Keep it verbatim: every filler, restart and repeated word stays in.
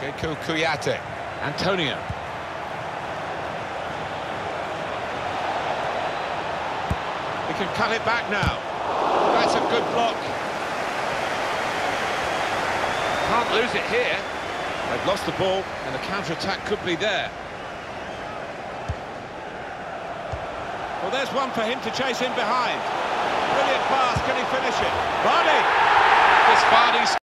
Sekou Kouyaté. Antonio. He can cut it back now. That's a good block. Can't lose it here. They've lost the ball, and the counter-attack could be there. Well, there's one for him to chase in behind. Brilliant pass, can he finish it? Vardy! This Vardy's